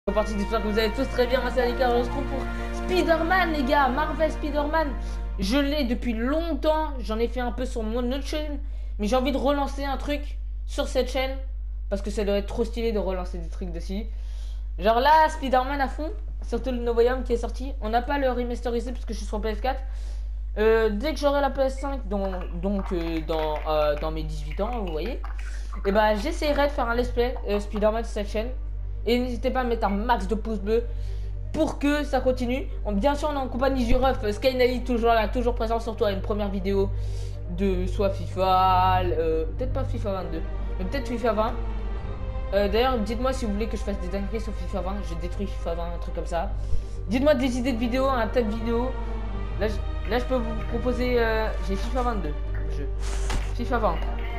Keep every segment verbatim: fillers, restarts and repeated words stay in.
C'est parti, j'espère que vous allez tous très bien. Moi c'est Alika, on se retrouve pour Spider-Man les gars, Marvel Spider-Man. Je l'ai depuis longtemps, j'en ai fait un peu sur mon autre chaîne, mais j'ai envie de relancer un truc sur cette chaîne parce que ça doit être trop stylé de relancer des trucs dessus. Genre là, Spider-Man à fond, surtout le No Way Home qui est sorti. On n'a pas le remasterisé parce que je suis sur P S quatre. Euh, dès que j'aurai la P S cinq, dans, donc euh, dans, euh, dans mes dix-huit ans, vous voyez, et bah j'essaierai de faire un let's play euh, Spider-Man sur cette chaîne. Et n'hésitez pas à mettre un max de pouces bleus pour que ça continue. Bien sûr, on est en compagnie du ref Skynali, toujours là, toujours présent, surtout à une première vidéo de soit FIFA, euh, peut-être pas FIFA vingt-deux, mais peut-être FIFA vingt. Euh, D'ailleurs, dites-moi si vous voulez que je fasse des dingueries sur FIFA vingt, je détruis FIFA vingt, un truc comme ça. Dites-moi des idées de vidéos, un tas de vidéos. Là, je, là, je peux vous proposer. Euh, J'ai FIFA vingt-deux, jeu. FIFA vingt.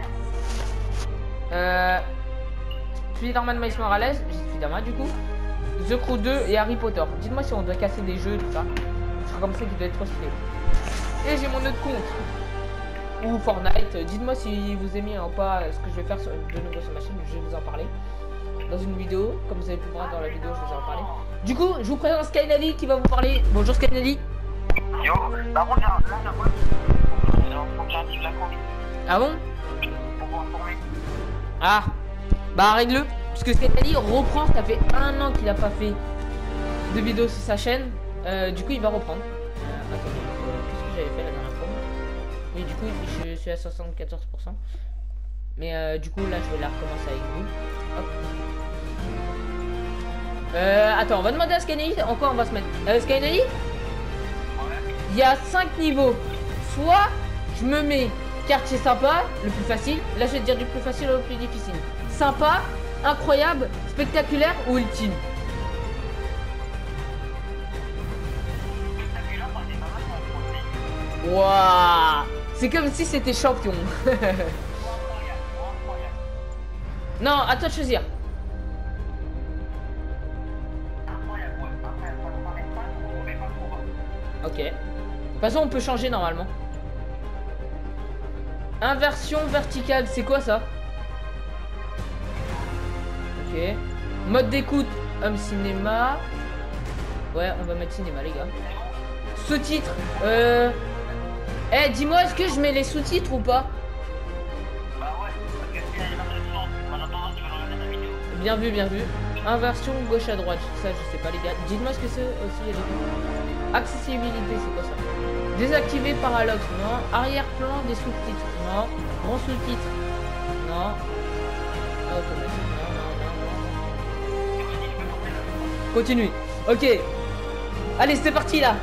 Euh. Spider-Man Miles Morales, j'ai Spider-Man du coup. The Crew deux et Harry Potter. Dites-moi si on doit casser des jeux, tout ça. C'est comme ça qu'il doit être trop stylé. Et j'ai mon autre compte. Ou Fortnite. Dites-moi si vous aimez ou pas ce que je vais faire sur, de nouveau sur ma chaîne. Je vais vous en parler dans une vidéo. Comme vous avez pu voir dans la vidéo, je vais vous en parler. Du coup, je vous présente Skynali qui va vous parler. Bonjour Skynali. Yo, par contre, là, la boîte, j'arrive la conduite. Ah bon? Pour vous informer. Ah, bah règle-le. Parce que Skynali reprend, ça fait un an qu'il a pas fait de vidéo sur sa chaîne. Euh, du coup, il va reprendre. Euh, attendez, euh, qu'est-ce que j'avais fait la dernière fois? Oui, du coup, je suis à soixante-quatorze pour cent. Mais euh, du coup, là, je vais la recommencer avec vous. Hop. Euh, attends, on va demander à Skynali en quoi on va se mettre. Euh, Skynali, il y a cinq niveaux. Soit je me mets quartier sympa, le plus facile. Là, je vais te dire du plus facile au plus difficile. Sympa, incroyable, spectaculaire ou ultime? Waouh, c'est comme si c'était champion. Non, à toi de choisir. Ok. De toute façon, on peut changer normalement. Inversion verticale, c'est quoi ça? Ok. Mode d'écoute, home cinéma. Ouais, on va mettre cinéma, les gars. Sous-titres. Euh. Eh, dis-moi, est-ce que je mets les sous-titres ou pas? Bah ouais, parce que si elle est dans le sens, en attendant, tu vas regarder la vidéo. Bien vu, bien vu. Inversion gauche à droite. Ça, je sais pas, les gars. Dites-moi ce que c'est aussi, les gars. Accessibilité, c'est quoi ça? Désactiver parallaxe, non. Arrière-plan des sous-titres, non. Grand sous-titres, non. Automatique, non, non, non, non. Continue. Ok. Allez, c'est parti là.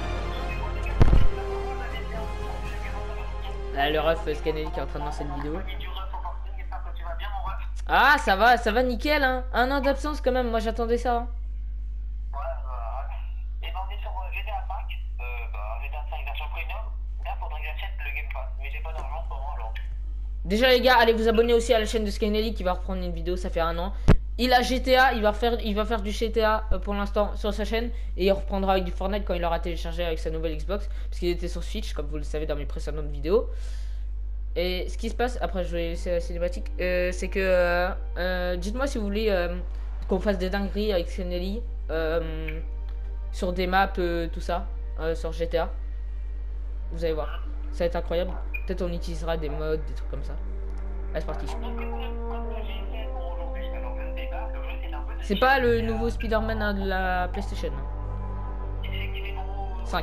Là, le ref Skynali qui est en train de lancer une vidéo. Ah, ça va, ça va nickel, hein. Un an d'absence quand même, moi j'attendais ça. Hein. Ouais, euh, et ben on est sur G T A cinq, euh, bah, G T A cinq version premium. Là, faudrait que j'achète le Game Pass, mais j'ai pas d'argent pour moi alors. Déjà les gars, allez vous abonner aussi à la chaîne de Skynali qui va reprendre une vidéo, ça fait un an. Il a G T A, il va faire, il va faire du G T A pour l'instant sur sa chaîne. Et il reprendra avec du Fortnite quand il aura téléchargé avec sa nouvelle Xbox. Parce qu'il était sur Switch, comme vous le savez dans mes précédentes vidéos. Et ce qui se passe, après je vais laisser la cinématique, euh, c'est que... Euh, euh, dites-moi si vous voulez euh, qu'on fasse des dingueries avec Skynali. Euh, sur des maps, euh, tout ça, euh, sur G T A. Vous allez voir, ça va être incroyable. Peut-être on utilisera des mods, des trucs comme ça. Allez, c'est parti. C'est pas le nouveau Spider-Man hein, de la PlayStation. cinq.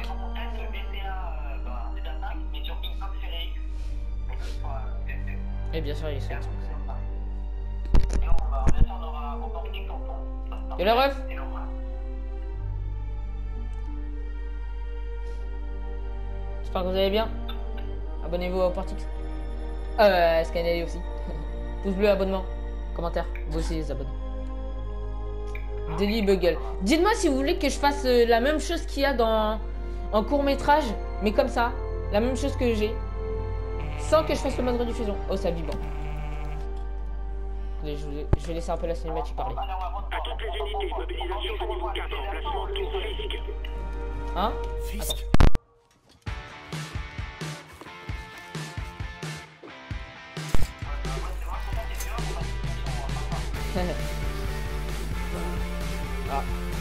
Et bien sûr, il est sur Xbox. Et la ref? J'espère que vous allez bien. Abonnez-vous au Portix. Euh, Skynali aussi. Pouce bleu, abonnement, commentaire. Vous aussi les abonnez. Daily Bugle. Dites-moi si vous voulez que je fasse euh, la même chose qu'il y a dans en court métrage, mais comme ça, la même chose que j'ai, sans que je fasse le mode rediffusion. Oh, ça vibre. Allez, je, vais, je vais laisser un peu la cinématique parler. À toutes les unités, mobilisation de niveau quatre, emplacement tout Fisk. Hein? Fisk. Ah.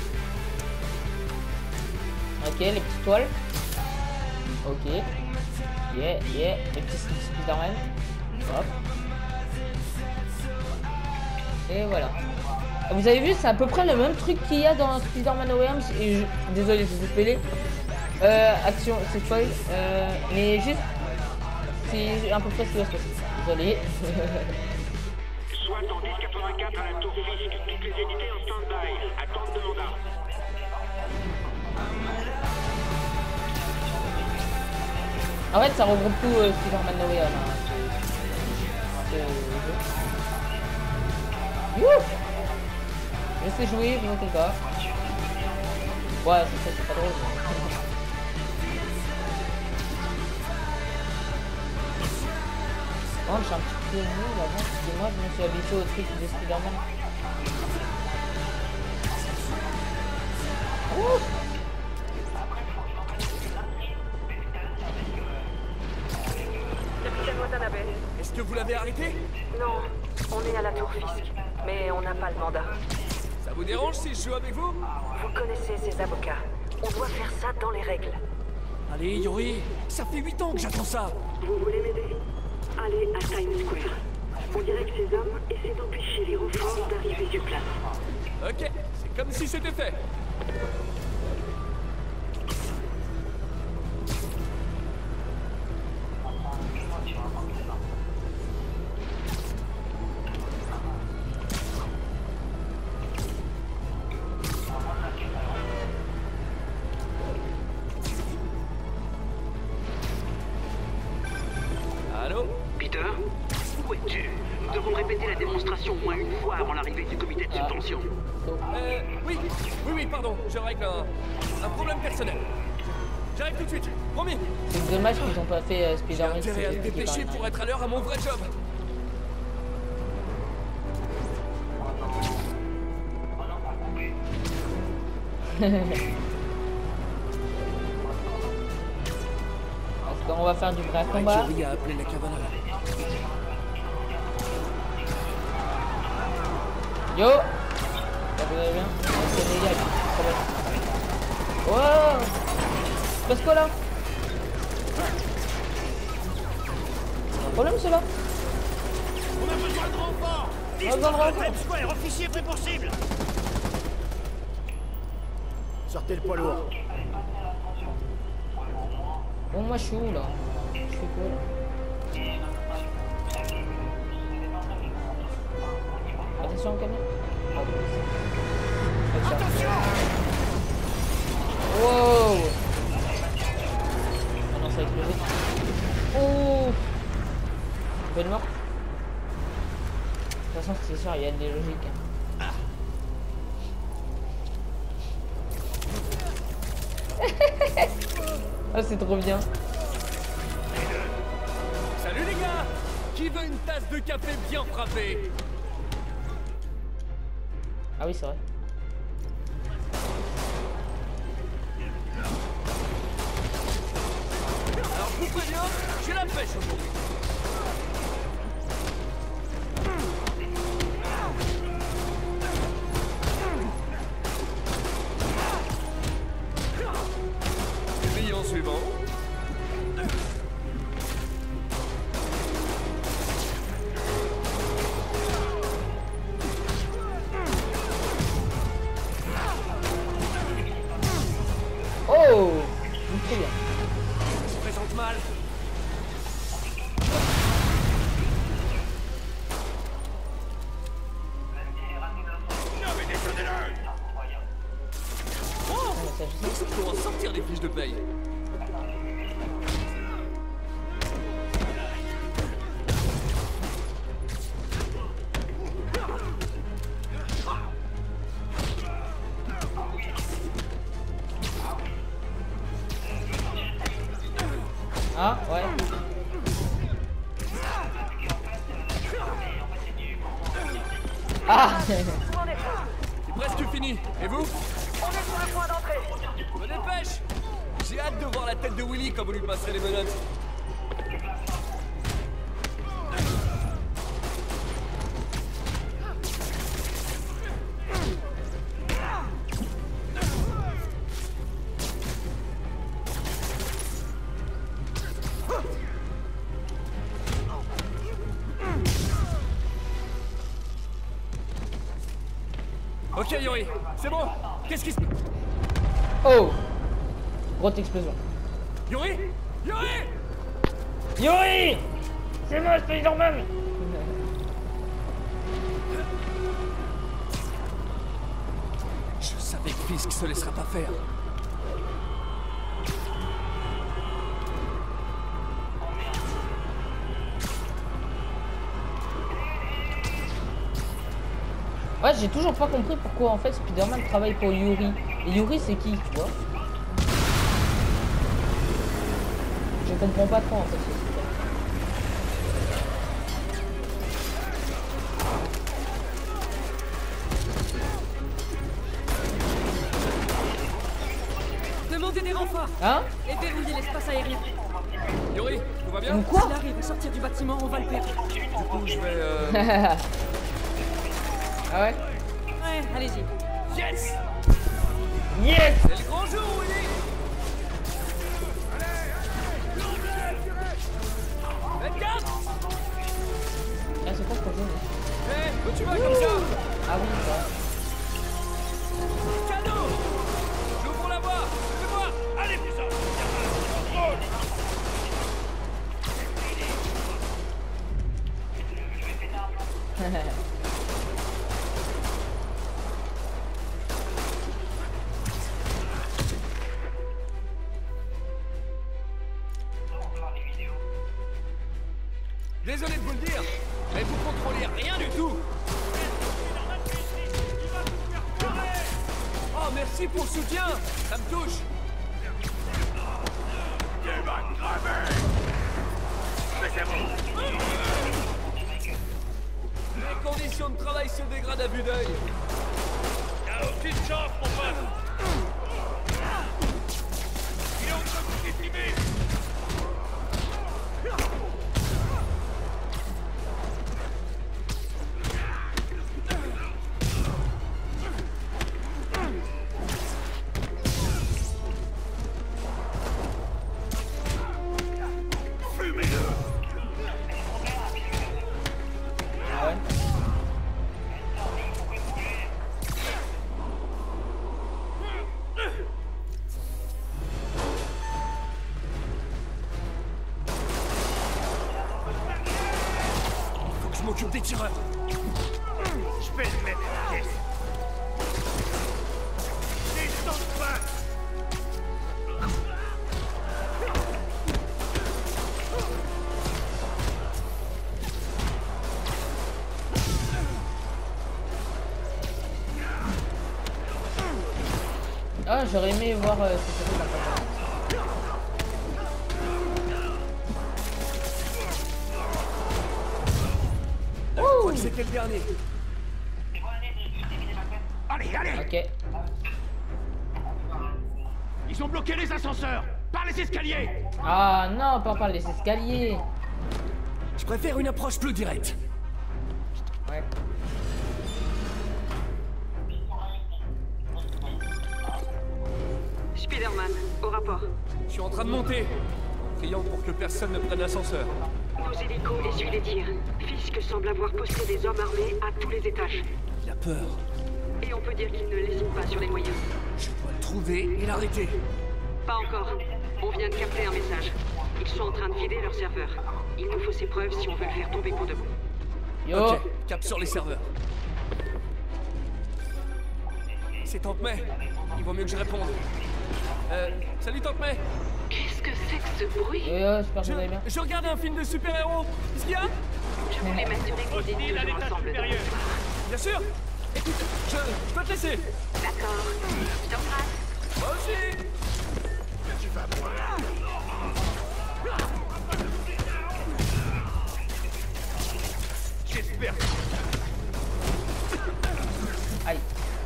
Ok, les petites toiles. Ok. Yeah, yeah. Les petits Spider-Man. Hop. Et voilà. Vous avez vu, c'est à peu près le même truc qu'il y a dans Spider-Man No Way Home. Et je... Désolé, c'est spoilé. Euh, action, c'est spoil. Euh, mais juste, c'est à peu près ce qui va se passer. Désolé. Soit en dix quatre-vingt-quatre à la tour Fisk. Toutes les unités en stand-by. Attente de mandat. En fait, ça regroupe tout euh, Spider-Man No Way Home. Hein. C'est... Youh! Laissez jouer, vous inquiétez pas. Ouais, c'est ça, c'est pas drôle. Oh, je suis un petit peu nul avant, parce que moi je me suis habitué au truc de Spider-Man. Oh! Capitaine Watanabe. Est-ce que vous l'avez arrêté? Non, on est à la tour Fisk, mais on n'a pas le mandat. Ça vous dérange si je joue avec vous? Vous connaissez ces avocats. On doit faire ça dans les règles. Allez, Yuri, ça fait huit ans que j'attends ça. Vous voulez m'aider? Allez à Times Square. On dirait que ces hommes essaient d'empêcher les renforts d'arriver sur place. Ok, c'est comme si c'était fait. Allô? Peter, où es-tu? Nous devons répéter la démonstration au moins une fois avant l'arrivée du comité de subvention. Euh, oui, oui, oui, pardon, je règle un, un problème personnel. J'arrive tout de suite, promis. C'est dommage qu'ils n'ont pas fait euh, J'ai Spider-Man. intérêt à me dépêcher pour être à l'heure à mon vrai job. Est-ce qu'on va faire du vrai combat? Yuri a appelé la cavalerie. Yo! Ça vous allez bien? C'est les gars, problème. Oh! Passe quoi là? Un problème celui-là? On a besoin de renfort! On a besoin de renfort. Times Square, officier prêt pour cible! Sortez le poids lourd. Bon, moi je suis où là? Je suis quoi là? Attention au camion. Attention! Wow! Ah non, ça va exploser. Oh! Bonne mort. De toute façon, c'est sûr, il y a des logiques. Ah, c'est trop bien. Salut les gars! Qui veut une tasse de café bien frappée? Ah oui, c'est vrai. Alors je vous préviens, j'ai la pêche aujourd'hui. Client suivant. Oh! Très bien. Ça se présente mal. Oh! Ça, je sais. Il faut en sortir les fiches de paye. Ah, ouais. Ah! Où en êtes-vous? C'est presque fini. Et vous? On est sur le point d'entrée. Je me dépêche. J'ai hâte de voir la tête de Willy quand vous lui passerez les menottes. Ok, Yuri, c'est bon. Qu'est-ce qui se... Oh! Grosse explosion. Yuri Yuri Yuri! C'est moi, Spider-Man! Je savais que Fisk se laissera pas faire. Ouais, j'ai toujours pas compris pourquoi en fait Spider-Man travaille pour Yuri. Et Yuri, c'est qui, tu vois? Je comprends pas trop en fait. Demandez des renforts Hein? et verrouillez l'espace aérien. Yuri, tout va bien? Ou quoi? S'il arrive à sortir du bâtiment, on va le perdre. Du coup, je vais... Euh... Ah ouais? Ouais, allez-y. Yes! Yes! C'est le grand jour, Willy! Faites gaffe! Ah, c'est quoi ce projet? Hé, où tu vas comme ça? Ah oui, ça. Cadeau! J'ouvre la voie! Fais-moi! Allez, plus ça! Désolé de vous le dire, mais vous contrôlez rien du tout. Oh, merci pour le soutien, ça me touche. Les conditions de travail se dégradent à vue d'œil. Y'a aucune chance, mon pote. Il est en train de vous décimer. Je m'occupe des tireurs. Je vais le mettre en pièces. Descends pas. Ah, j'aurais aimé voir euh, ce que c'était la première. Je crois que c'était le dernier. Allez, allez. Ok. Ils ont bloqué les ascenseurs. Par les escaliers. Ah non, pas par les escaliers. Je préfère une approche plus directe. Ouais. Spider-Man, au rapport. Je suis en train de monter, en criant pour que personne ne prenne l'ascenseur. Nos hélicos essuient les tirs. Fisk semble avoir posté des hommes armés à tous les étages. Il a peur. Et on peut dire qu'il ne lésine pas sur les moyens. Je dois le trouver et l'arrêter. Pas encore. On vient de capter un message. Ils sont en train de vider leur serveur. Il nous faut ces preuves si on veut le faire tomber pour de bon. Yo. Ok, cap sur les serveurs. C'est Tante May. Il vaut mieux que je réponde. Euh, salut Tante May. Qu'est-ce que c'est que ce bruit? Yo, yo, j'espère que Je, vous allez bien. je regarde un film de super-héros. Qu'est-ce qu'il y a? Je voulais m'assurer que vous étiez toujours ensemble demain soir. Bien sûr. Écoute, je, je dois te laisser. D'accord. Je t'embrasse. Moi aussi. J'espère. Aïe.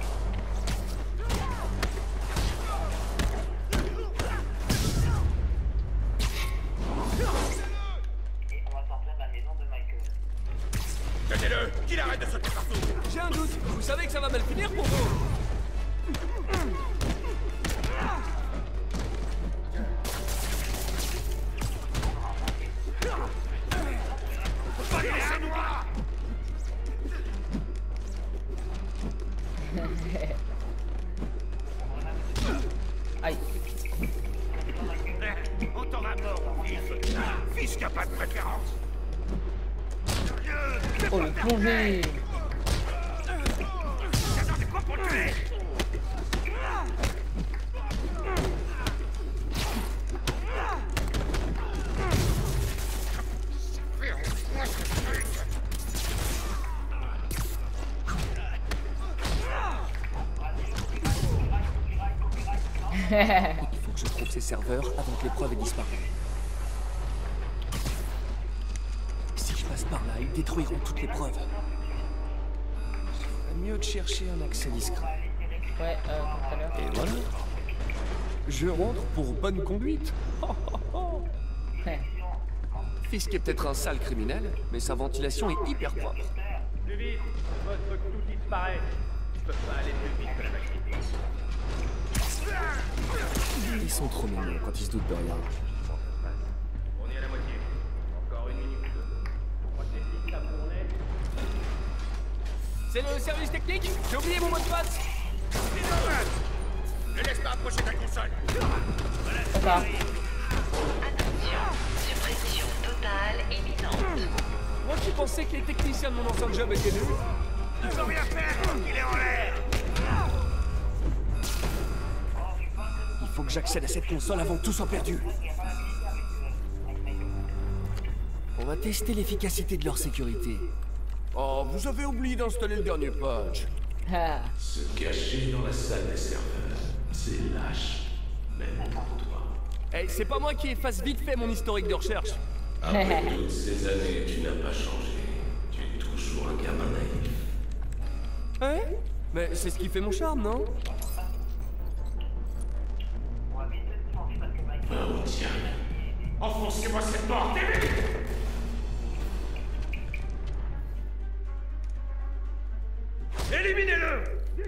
On va sortir de la maison de Michael. Tenez-le. Qu'il arrête de sauter partout. J'ai un doute. Vous savez que ça va mal finir pour vous. plongée. Il faut que je trouve ces serveurs avant que l'épreuve ait disparu. Si je passe par là, ils détruiront toutes les preuves. Il faudrait mieux de chercher un accès discret. Ouais, euh, comme tout à l'heure. Et voilà. Je rentre pour bonne conduite. Ouais. Fisk est peut-être un sale criminel, mais sa ventilation est hyper propre. Plus vite, votre tout disparaît. Je peux pas aller plus vite que la machine. Ils sont trop mignons quand ils se doutent de rien. On est à la moitié. Encore une minute. Vous croyez que ça tournait? C'est le service technique? J'ai oublié mon mot de passe. Ne laisse pas approcher ta console. D'accord. Attention, suppression totale imminente. Moi qui pensais que les techniciens de mon ancien job étaient nuls. Ne peux rien faire, il est en l'air. Il faut que j'accède à cette console avant que tout soit perdu. On va tester l'efficacité de leur sécurité. Oh, vous avez oublié d'installer le dernier patch. Ah. Se cacher dans la salle des serveurs, c'est lâche, même pour toi. Hey, c'est pas moi qui efface vite fait mon historique de recherche. Après toutes ces années, tu n'as pas changé. Tu es toujours un gamin naïf. Hein? Mais c'est ce qui fait mon charme, non? Oh, tiens. Enfoncez-moi cette porte, et vite! Éliminez-le!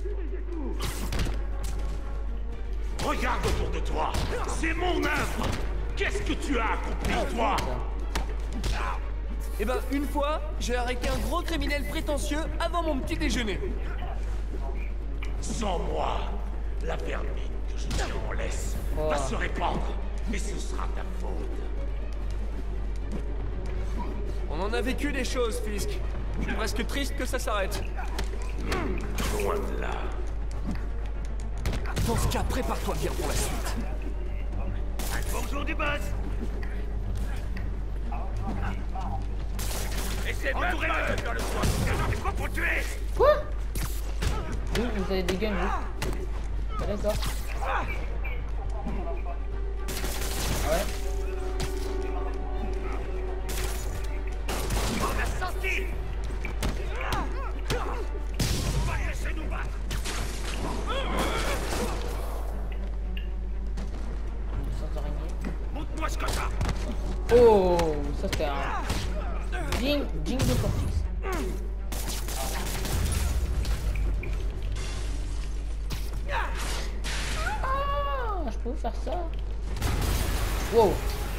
Regarde autour de toi. C'est mon œuvre. Qu'est-ce que tu as accompli, toi? Eh ben, une fois, j'ai arrêté un gros criminel prétentieux avant mon petit déjeuner. Sans moi, la vermine que je tiens en laisse va se répandre. Et ce sera ta faute. On en a vécu des choses, Fisk. Je suis presque triste que ça s'arrête. Loin de là. Dans ce cas, prépare-toi bien pour la suite. Bonjour du boss. Et c'est entourez-le dans le coin. C'est quoi pour tuer? Quoi? Oui, vous avez des guns, vous. Ah, d'accord. Ah ouais. On a senti. Va laisser nous battre. Sans araignée. Montre-moi ce que t'as. Oh, ça c'était un... Ding, ding de Cortex. Ah, je peux faire ça. Wow.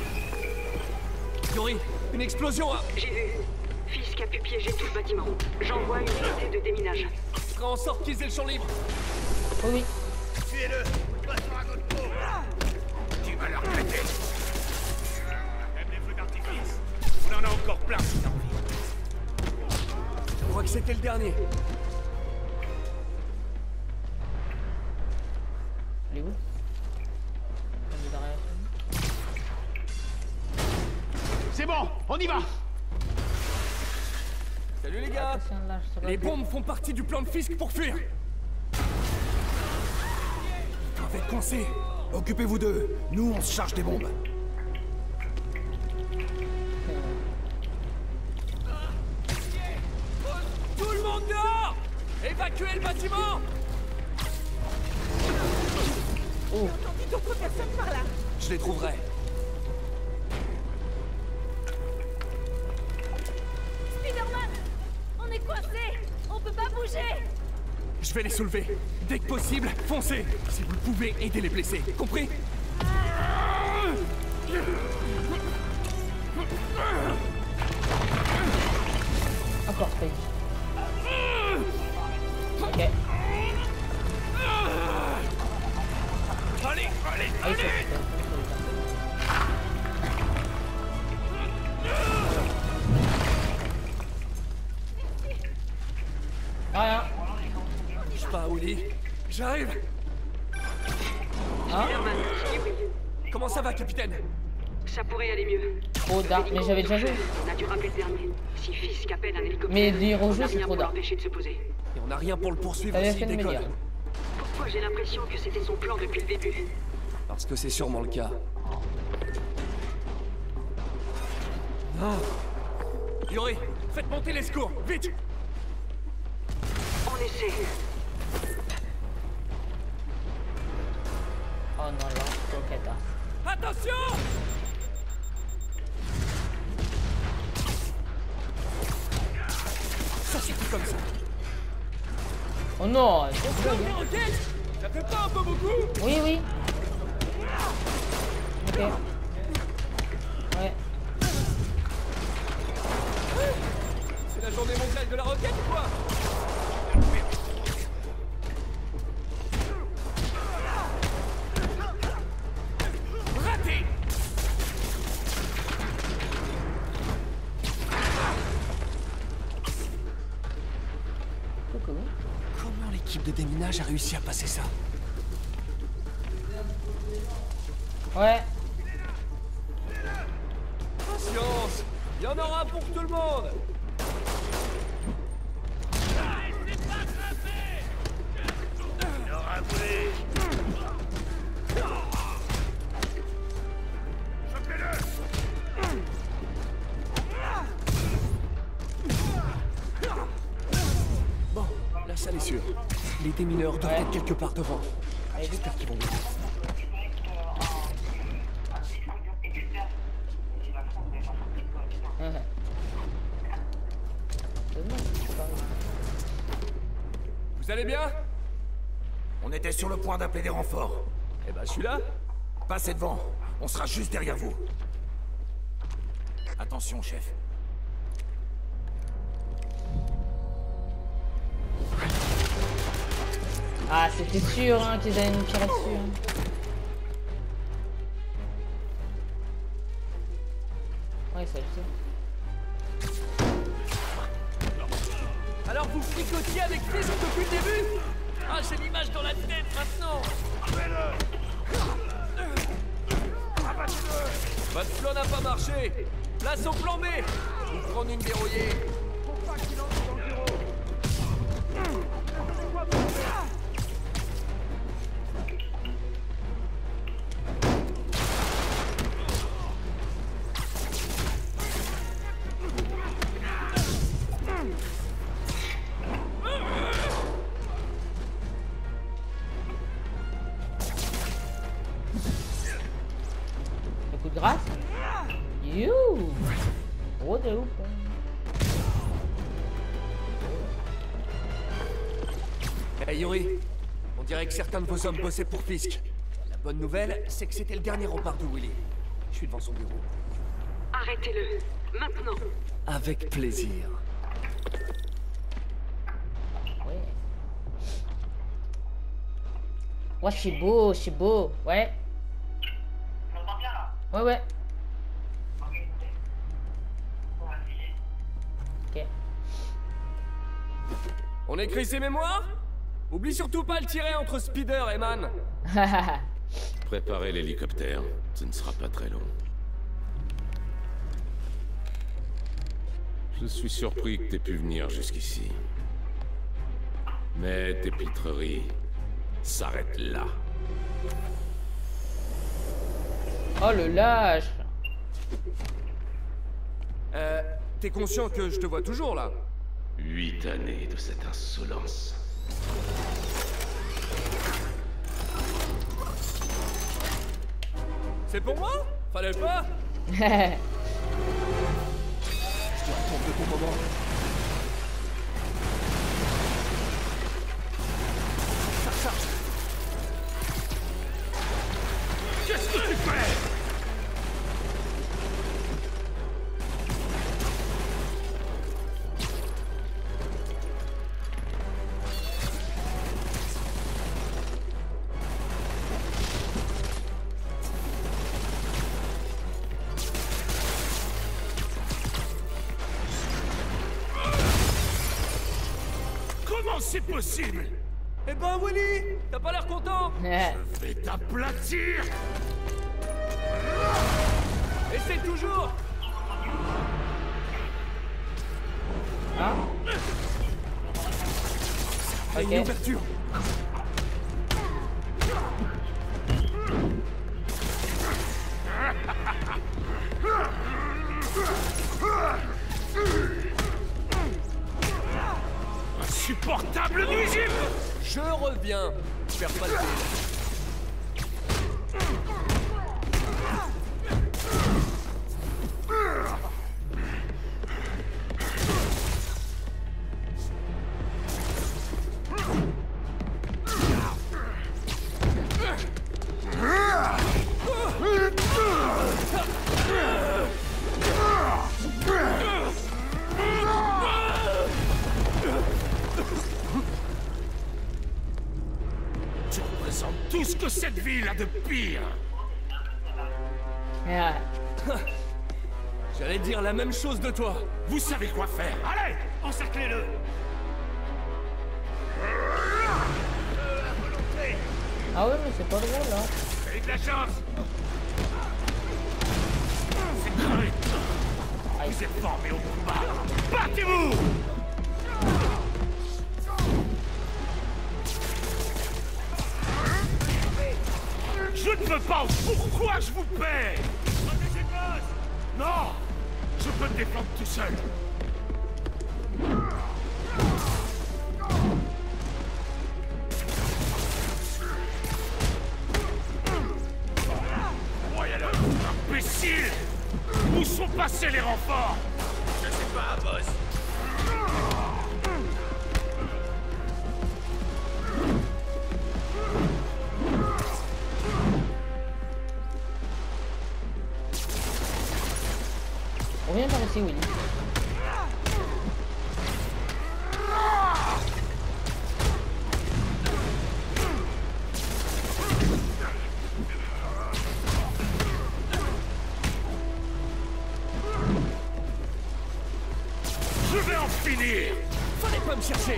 Yori, une explosion à... J'ai vu. Fisk a pu piéger tout le bâtiment. J'envoie une unité de déminage. Je ferai en sorte qu'ils aient le champ libre. Oh oui. Tuez-le. Passons à notre peau. Tu vas leur péter. Même les feux d'artifice. On en a encore plein si t'as envie. Je crois que c'était le dernier. Il est où? Il est derrière. C'est bon, on y va. Salut les gars. Attention, là, je saurais Les plus. bombes font partie du plan de Fisk pour fuir. Ils doivent être coincés. Occupez-vous d'eux. Nous, on se charge des bombes. Tout le monde dehors! Évacuez le bâtiment! Oh. D'autres personnes par là. Je les trouverai. Spider-Man, on est coincés. On peut pas bouger. Je vais les soulever. Dès que possible, foncez. Si vous le pouvez, aidez les blessés. Compris? Encore Spike. Ok. Allez, allez, Ah, il allez. faut- Spider-Man, c'est Yuri. Comment ça va, capitaine? Ça pourrait aller mieux. Trop d'art, mais j'avais déjà joué. On a dû rappeler le dernier. Si Fisk appelle un hélicoptère, Mais les on rejeux, a c'est rien trop pour d'art. l'empêcher de se poser. Et on n'a rien pour le poursuivre T'avais s'il fait de me décolle. dire. Pourquoi j'ai l'impression que c'était son plan depuis le début? Parce que c'est sûrement le cas. Non. Yuri, faites monter les secours, vite! On essaie. Oh non, là, c'est au cata. Attention! Ça suffit comme ça. Oh non, c'est trop Ferme bien. les roquettes! Ça fait pas un peu beaucoup? Oui, oui. Ok. Ouais. C'est la journée mondiale de la roquette ou quoi? Raté! Coucou. Comment l'équipe de déminage a réussi à passer ça? Ouais. Patience! Il y en aura pour tout le monde! Il aura volé. Chopez-le. Bon, la salle est sûre. Les démineurs doivent Ouais. être quelque part devant. Allez, vite. J'espère qu'ils vont bien. Ouais. C'est bon, c'est pareil. Vous allez bien? On était sur le point d'appeler des renforts. Eh ben, je suis là. Passez devant. On sera juste derrière vous. Attention, chef. Ah, c'était sûr hein, qu'ils allaient nous tirer dessus. Hein. Ouais, ça le sait. Alors vous fricotiez avec Fisk depuis le début? Ah, j'ai l'image dans la tête maintenant. Votre plan n'a pas marché. Place au plan B. Vous prendre une dérouillée. Faut pas qu'il entre dans le bureau. Le coup de grâce. You. Gros de ouf. Hein. Hey Yuri, on dirait que certains de vos hommes bossaient pour Fisk. La bonne nouvelle, c'est que c'était le dernier rempart de Willy. Je suis devant son bureau. Arrêtez-le. Maintenant. Avec plaisir. Ouais. Ouais, c'est beau, c'est beau. Ouais. Tu m'entends bien là? Ouais, ouais. Ok. On va essayer. Ok. On écrit ses mémoires? Oublie surtout pas le tirer entre Spider et Man. Préparez l'hélicoptère, ce ne sera pas très long. Je suis surpris que t'aies pu venir jusqu'ici. Mais tes pitreries s'arrêtent là. Oh le lâche. Euh, t'es conscient que je te vois toujours là? Huit années de cette insolence. C'est pour moi? Fallait pas? Je te retourne de ton moment. Ça charge. Qu'est-ce que tu fais? Comment c'est possible? Eh ben Willy, T'as pas l'air content? Je vais t'aplatir. Essaye toujours. Hein? Ok. Une ouverture. Insupportable nuisible. Je reviens. Perds pas le fil. Tu représentes tout ce que cette ville a de pire. Yeah. J'allais dire la même chose de toi. Vous savez quoi faire. Allez, encerclez-le. Ah ouais, mais c'est pas drôle là. Avez de la chance. C'est crevé. Vous êtes formés au combat. Battez-vous. Je ne peux pas. Pourquoi je vous paie? Non. Je peux me défendre tout seul. Voyez-le, imbécile! Où sont passés les renforts? Je sais pas, boss. On vient par ici, Willy. Je vais en finir! Fallait pas me chercher.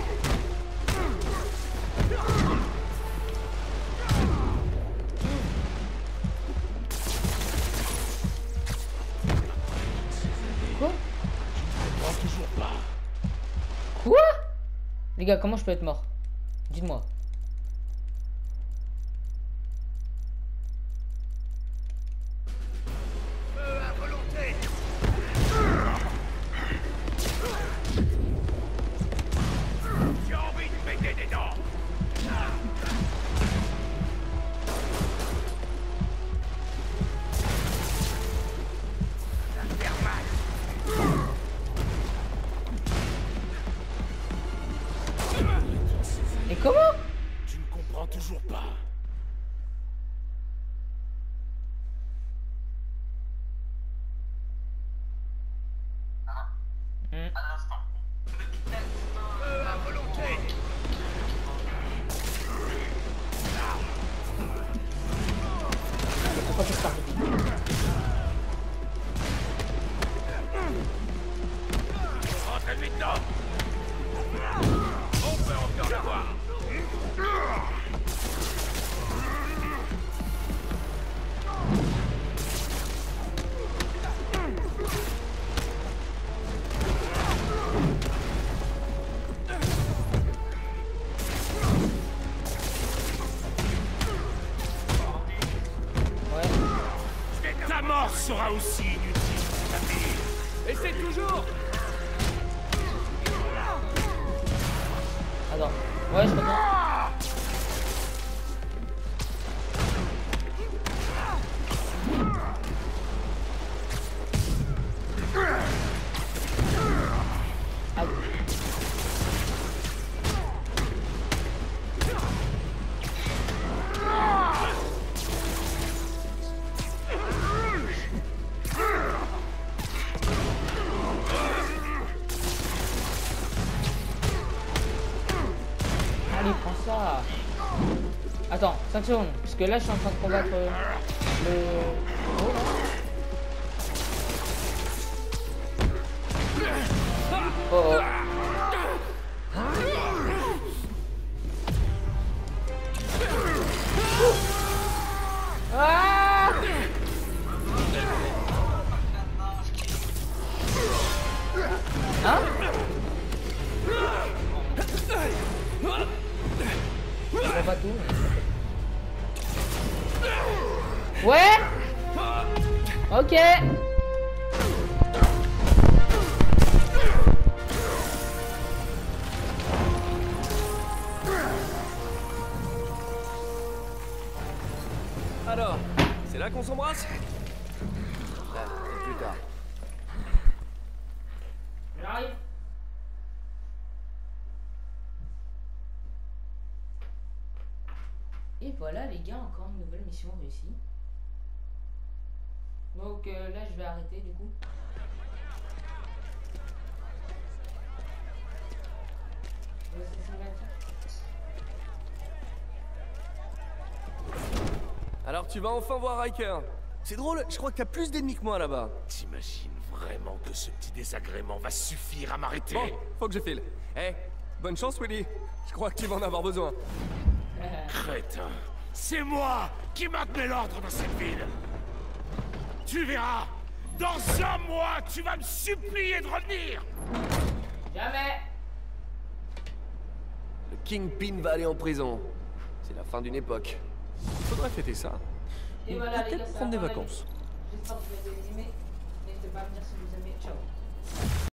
Quoi? Toujours pas. Quoi? Les gars, comment je peux être mort? Dites-moi. J'ai envie de péter des dents! Ça va faire mal. Et comment? Tu ne comprends toujours pas. Hmm. À volonté. Pourquoi tu pars? Rentrez-lui dedans. On peut encore l'avoir. Ouais. Ta mort sera aussi inutile, ami. Essaye toujours. Attends. Ouais, je reviens. Ah oui. Allez, prends ça. Attends, cinq secondes. Parce que là, je suis en train de combattre euh, le... Oh, là. Oh, oh. Ah! Hein? On va tout. Ouais. Ok. Alors, c'est là qu'on s'embrasse? Ah, plus tard. J'arrive. Et voilà les gars, encore une nouvelle mission réussie. Donc euh, là je vais arrêter du coup. Ouais, c'est ça, Alors tu vas enfin voir Riker. C'est drôle, je crois que t'as plus d'ennemis que moi là-bas. T'imagines vraiment que ce petit désagrément va suffire à m'arrêter? Bon, faut que je file. Eh, bonne chance Willy. Je crois que tu vas en avoir besoin. Crétin, c'est moi qui maintenais l'ordre dans cette ville. Tu verras, dans un mois, tu vas me supplier de revenir. Jamais. Le Kingpin va aller en prison. C'est la fin d'une époque. Faudrait fêter ça. Et Ou voilà les gars, peut-être ça prendre des va, vacances. j'espère que vous avez aimé. N'hésitez pas à me dire si vous aimez. Ciao.